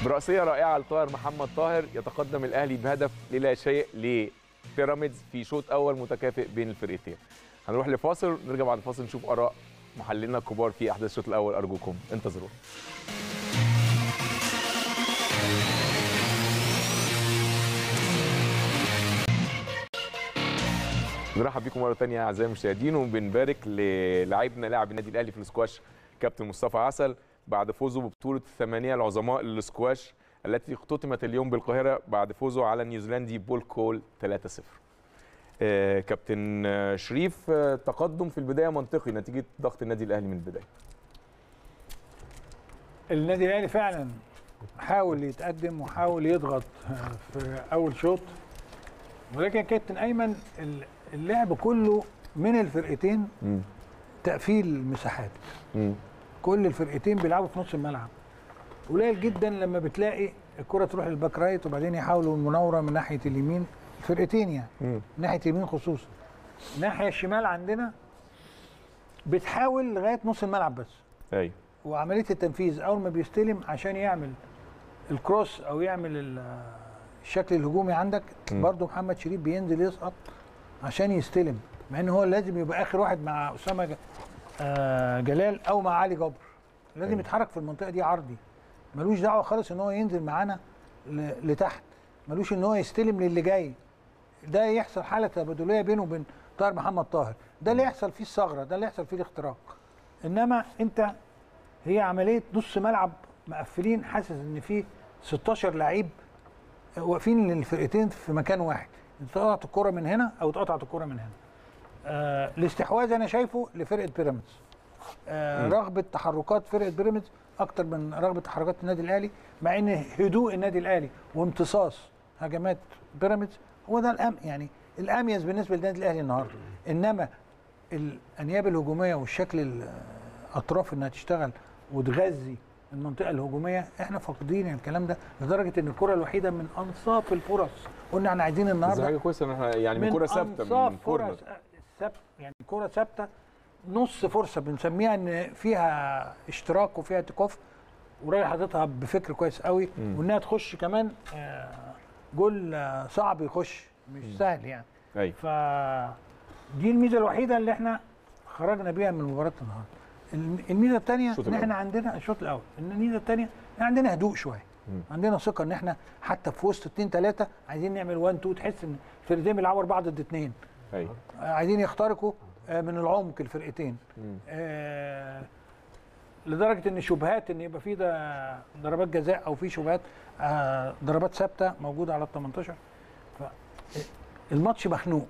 برأسية رائعة لطاهر محمد طاهر، يتقدم الأهلي بهدف للا شيء لبيراميدز في شوط أول متكافئ بين الفرقتين. هنروح لفاصل، نرجع بعد الفاصل نشوف آراء محللنا الكبار في أحداث الشوط الأول. أرجوكم انتظروا. نرحب بكم مرة ثانية أعزائي المشاهدين، وبنبارك للاعبنا لاعب النادي الأهلي في الاسكواش كابتن مصطفى عسل بعد فوزه ببطولة الثمانية العظماء للاسكواش التي اختتمت اليوم بالقاهرة بعد فوزه على النيوزيلندي بول كول 3-0. كابتن شريف، تقدم في البداية منطقي نتيجة ضغط النادي الأهلي من البداية. النادي الأهلي فعلا حاول يتقدم وحاول يضغط في أول شوط، ولكن كابتن أيمن اللعب كله من الفرقتين تقفيل مساحات. كل الفرقتين بيلعبوا في نص الملعب. قليل جدا لما بتلاقي الكرة تروح للباك رايت وبعدين يحاولوا المناورة من ناحية اليمين، الفرقتين يعني من ناحية اليمين خصوصا. الناحية الشمال عندنا بتحاول لغاية نص الملعب بس. أيوة. وعملية التنفيذ أول ما بيستلم عشان يعمل الكروس أو يعمل الشكل الهجومي عندك، برضو محمد شريف بينزل يسقط عشان يستلم، مع ان هو لازم يبقى اخر واحد مع اسامه جلال او مع علي جبر. لازم يتحرك في المنطقه دي عرضي، ملوش دعوه خالص ان هو ينزل معانا لتحت، ملوش ان هو يستلم للي جاي. ده يحصل حاله تبادليه بينه وبين طاهر محمد طاهر، ده اللي يحصل فيه الثغره، ده اللي يحصل فيه الاختراق. انما انت هي عمليه نص ملعب مقفلين، حاسس ان في 16 لعيب واقفين للفرقتين في مكان واحد، اتقطعت الكرة من هنا او اتقطعت الكرة من هنا. الاستحواذ انا شايفه لفرقه بيراميدز. رغبه تحركات فرقه بيراميدز اكتر من رغبه تحركات النادي الاهلي، مع ان هدوء النادي الاهلي وامتصاص هجمات بيراميدز هو ده يعني الاميز بالنسبه للنادي الاهلي النهارده. انما الانياب الهجوميه والشكل الاطراف انها تشتغل وتغذي المنطقه الهجوميه، احنا فاقدين الكلام ده لدرجه ان الكره الوحيده من انصاف الفرص قلنا احنا عايزين النهارده. حاجه كويسه ان احنا يعني من كره ثابته، من كورنر يعني كره ثابته، نص فرصه بنسميها ان فيها اشتراك وفيها تكوف، ورايح حاططها بفكر كويس قوي، وانها تخش كمان جول صعب يخش، مش سهل يعني. ايوه. دي الميزه الوحيده اللي احنا خرجنا بيها من مباراه النهارده. الميزه الثانيه ان احنا عندنا الشوط الاول، الميزه الثانيه ان عندنا هدوء شويه، عندنا ثقه ان احنا حتى في وسط 2 3 عايزين نعمل 1 2، تحس ان الفرقتين بيلعبوا 4 ضد 2. ايوه. عايزين يخترقوا من العمق الفرقتين. لدرجه ان شبهات ان يبقى في ضربات جزاء او في شبهات ضربات ثابته موجوده على ال 18. الماتش مخنوق.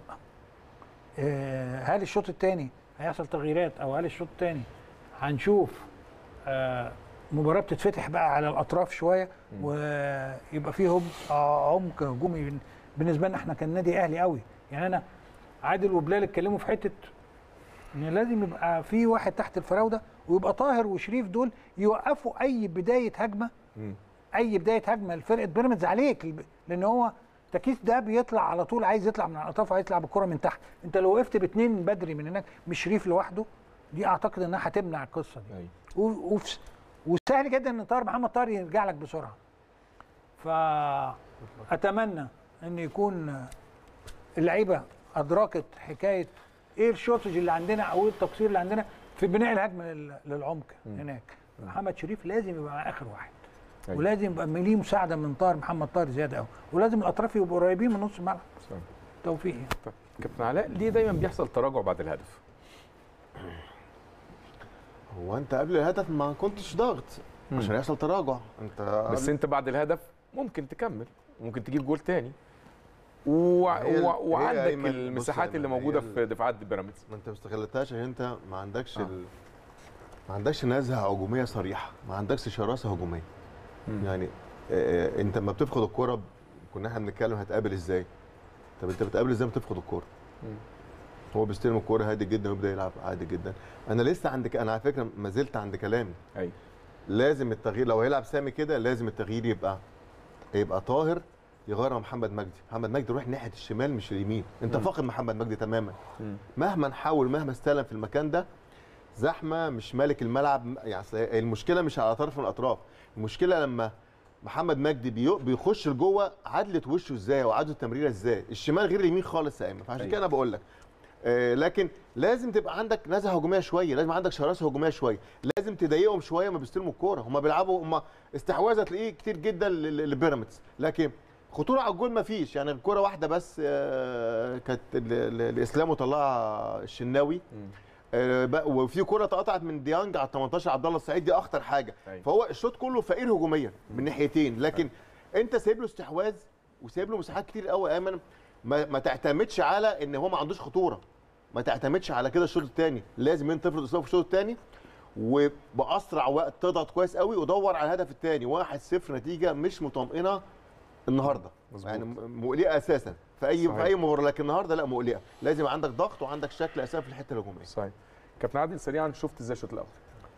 هل الشوط الثاني هيحصل تغييرات، او هل الشوط الثاني هنشوف مباراه بتتفتح بقى على الاطراف شويه ويبقى فيه عمق هجومي بالنسبه لنا احنا كالنادي اهلي قوي. يعني انا عادل وبلال اتكلموا في حته ان لازم يبقى في واحد تحت الفراوده، ويبقى طاهر وشريف دول يوقفوا اي بدايه هجمه، اي بدايه هجمه لفرقه بيراميدز عليك، لان هو تكيس ده بيطلع على طول، عايز يطلع من الاطراف، عايز يطلع بالكره من تحت. انت لو وقفت باثنين بدري من هناك مش شريف لوحده، دي اعتقد انها هتمنع القصه دي. وسهل جدا ان طاهر محمد طاهر يرجع لك بسرعه. فاتمنى ان يكون اللعيبه ادركت حكايه ايه الشورتج اللي عندنا او ايه التقصير اللي عندنا في بناء الهجمه للعمق هناك. محمد شريف لازم يبقى مع اخر واحد، ولازم يبقى ليه مساعده من طاهر محمد طاهر زياده قوي، ولازم الاطراف يبقوا قريبين من نص الملعب. توفيق. كابتن علاء، ليه دايما بيحصل تراجع بعد الهدف؟ هو انت قبل الهدف ما كنتش ضاغط عشان يحصل تراجع. بس انت بعد الهدف ممكن تكمل، ممكن تجيب جول تاني، وعندك المساحات اللي موجوده في دفاعات بيراميدز. ما انت ما استغلتهاش عشان انت ما عندكش ما عندكش نزهه هجوميه صريحه، ما عندكش شراسه هجوميه. يعني انت لما بتفقد الكوره، كنا احنا بنتكلم هتقابل ازاي؟ طب انت بتقابل ازاي ما بتفقد الكوره؟ هو بيستلم الكوره هادي جدا ويبدا يلعب عادي جدا. انا لسه انا على فكره ما زلت عند كلامي. ايوه. لازم التغيير، لو هيلعب سامي كده لازم التغيير يبقى طاهر يغير محمد مجدي. محمد مجدي يروح ناحيه الشمال مش اليمين. انت فاقد محمد مجدي تماما. مهما حاول، مهما استلم في المكان ده زحمه، مش مالك الملعب. يعني المشكله مش على طرف من الاطراف، المشكله لما محمد مجدي بيخش لجوه، عدلت وشه ازاي وعدلت التمريره ازاي، الشمال غير اليمين خالص يا ايمن. فعشان كده انا بقول لك لكن لازم تبقى عندك نزعه هجوميه شويه، لازم عندك شراسه هجوميه شويه، لازم تضايقهم شويه ما بيستلموا الكوره. هم بيلعبوا، هم استحواذ هتلاقيه كتير جدا لبيراميدز، لكن خطوره على الجول ما فيش. يعني الكوره واحده بس كانت الاسلام وطلعها الشناوي، وفي كوره اتقطعت من ديانج على 18 عبد الله السعيد، دي اخطر حاجه. فهو الشوط كله فقير هجوميا من ناحيتين، لكن انت سايب له استحواذ وسايب له مساحات كتير قوي يا ايمن. ما تعتمدش على ان هو ما عندوش خطوره، ما تعتمدش على كده. الشوط الثاني لازم انت تفرض اسلوب في الشوط الثاني، وباسرع وقت تضغط كويس قوي ودور على الهدف الثاني. 1-0 نتيجه مش مطمئنه النهارده، يعني مقلقه اساسا في اي مباراه، لكن النهارده لا مقلقه. لازم عندك ضغط وعندك شكل اساسي في الحته الهجوميه. صحيح. كابتن عادل سريعا، شفت ازاي الشوط الاول؟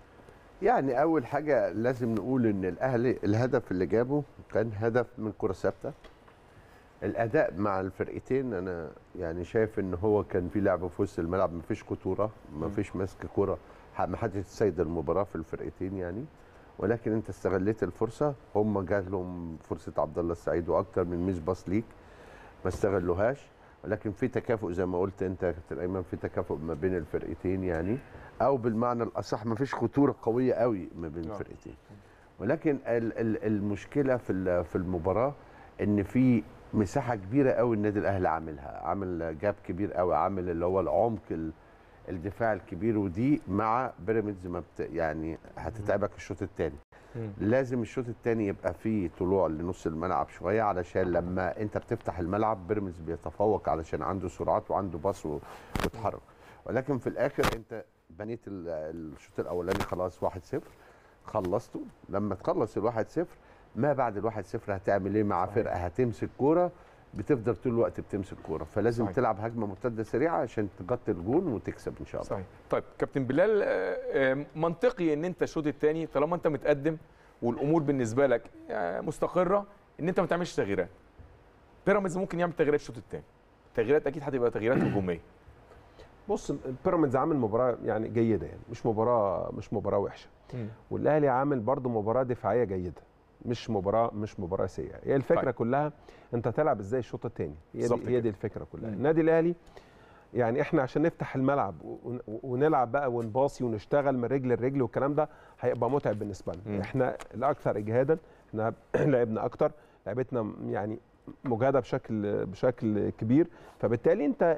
يعني اول حاجه لازم نقول ان الاهلي الهدف اللي جابه كان هدف من كره ثابته. الاداء مع الفرقتين انا يعني شايف ان هو كان في لعب في وسط الملعب، مفيش خطوره، مفيش مسك كوره، ما حدش سيد المباراه في الفرقتين يعني. ولكن انت استغليت الفرصه، هم جات لهم فرصه عبد الله السعيد واكتر من ميس باص ليك ما استغلوهاش. ولكن في تكافؤ زي ما قلت انت يا كابتن ايمن، في تكافؤ ما بين الفرقتين يعني، او بالمعنى الاصح مفيش خطوره قويه قوي ما بين الفرقتين. ولكن المشكله في المباراه ان في مساحه كبيره قوي النادي الاهلي عامل جاب كبير قوي، عامل اللي هو العمق الدفاع الكبير، ودي مع بيراميدز يعني هتتعبك الشوط الثاني. لازم الشوط الثاني يبقى فيه طلوع لنص الملعب شويه، علشان لما انت بتفتح الملعب بيراميدز بيتفوق علشان عنده سرعات وعنده باص وتحرك. ولكن في الاخر انت بنيت الشوط الاولاني خلاص 1-0 خلصته. لما تخلص ال1-0 ما بعد ال1-0 هتعمل ايه مع فرقه هتمسك كوره، بتفضل طول الوقت بتمسك كوره، فلازم صحيح. تلعب هجمه مرتده سريعه عشان تغطي الجون وتكسب ان شاء الله. صحيح. طيب كابتن بلال، منطقي ان انت الشوط الثاني طالما انت متقدم والامور بالنسبه لك مستقره ان انت ما تعملش تغييرات. بيراميدز ممكن يعمل تغييرات الشوط الثاني، تغييرات اكيد هتبقى تغييرات هجوميه. بص، بيراميدز عامل مباراه يعني جيده، يعني مش مباراه وحشه. والاهلي عامل برضه مباراه دفاعيه جيده، مش مباراه سيئه. هي الفكره كلها انت تلعب ازاي الشوط الثاني، هي دي الفكره كلها. النادي الاهلي يعني احنا عشان نفتح الملعب ونلعب بقى ونباصي ونشتغل من رجل لرجل والكلام ده هيبقى متعب بالنسبه لنا. احنا الاكثر اجهادا، احنا لعبنا اكتر، لعبتنا يعني مجهده بشكل كبير، فبالتالي انت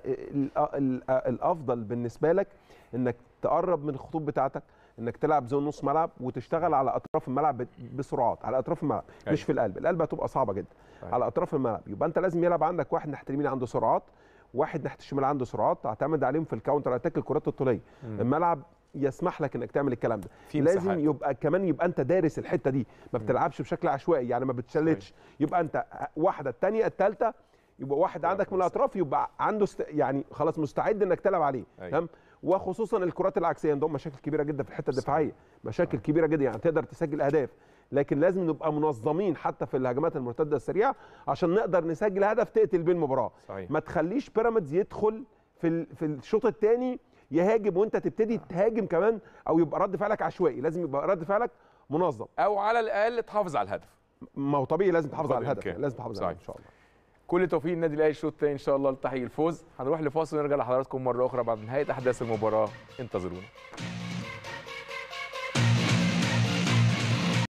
الافضل بالنسبه لك انك تقرب من الخطوط بتاعتك، انك تلعب زون نص ملعب وتشتغل على اطراف الملعب بسرعات، على اطراف الملعب مش في القلب هتبقى صعبه جدا. على اطراف الملعب يبقى انت لازم يلعب عندك واحد ناحيه اليمين عنده سرعات، واحد ناحيه الشمال عنده سرعات، تعتمد عليهم في الكاونتر اتاك الكرات الطوليه. الملعب يسمح لك انك تعمل الكلام ده. لازم يبقى انت دارس الحته دي، ما بتلعبش بشكل عشوائي، يعني ما بتشلتش. يبقى انت واحده الثانيه الثالثه يبقى واحد عندك من الاطراف يبقى عنده يعني خلاص مستعد انك تلعب عليه، تمام. وخصوصا الكرات العكسيه عندهم مشاكل كبيره جدا في الحته الدفاعيه، مشاكل كبيره جدا، يعني تقدر تسجل اهداف، لكن لازم نبقى منظمين حتى في الهجمات المرتده السريعه عشان نقدر نسجل هدف تقتل بيه المباراه. ما تخليش بيراميدز يدخل في الشوط الثاني يهاجم وانت تبتدي تهاجم كمان، او يبقى رد فعلك عشوائي. لازم يبقى رد فعلك منظم، او على الاقل تحافظ على الهدف. ما هو طبيعي لازم تحافظ على الهدف، لازم تحافظ عليه ان شاء الله. كل التوفيق للنادي الاهلي الشوط الثاني ان شاء الله لتحقيق الفوز. هنروح لفاصل ونرجع لحضراتكم مره اخرى بعد نهايه احداث المباراه، انتظرونا.